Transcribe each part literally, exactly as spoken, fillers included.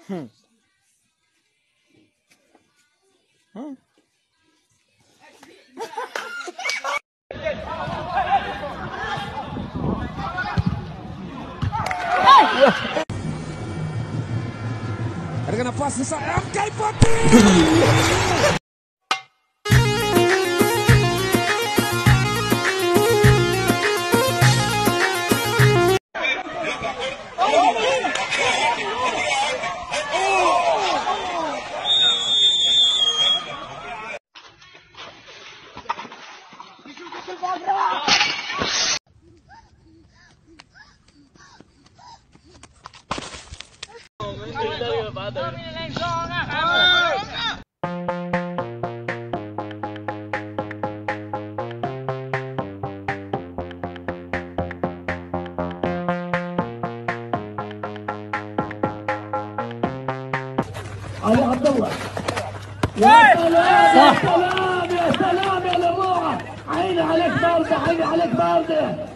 Hmm. Hmm. Katika nafasi sasa M K arobaini. علي عبد الله يا سلام يا سلام يا سلام يا لموعة عيني عليك باردة عيني عليك باردة.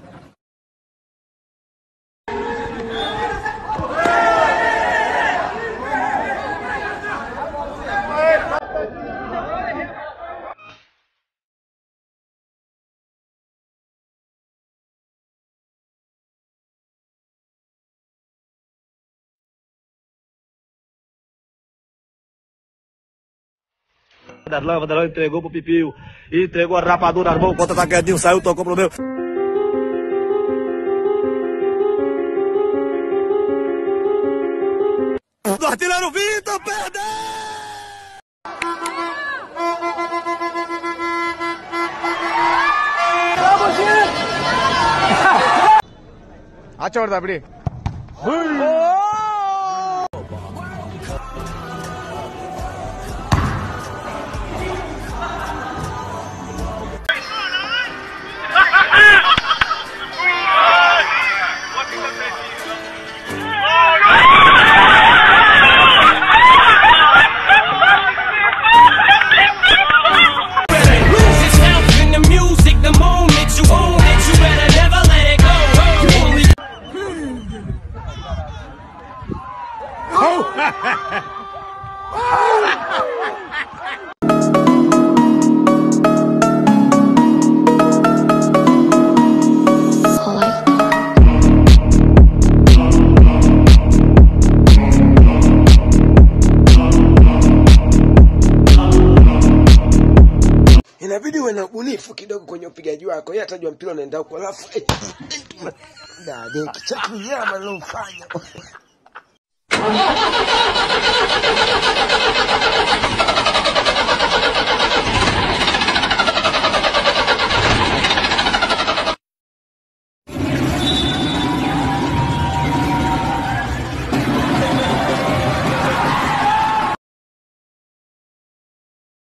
Darlan, Darlan entregou pro Pipio, entregou a rapadura, armou o contra-ataquedinho, saiu, tocou pro meu. Do artilheiro Vitor, perdeu! Vamos, gente! Acha verdad, abrí. Inabidi uwe na ubunifu kidogo kwenye upigaji wako. Yeye atajua mpira unaenda huko alafu dada kichatu nyama leo fanya.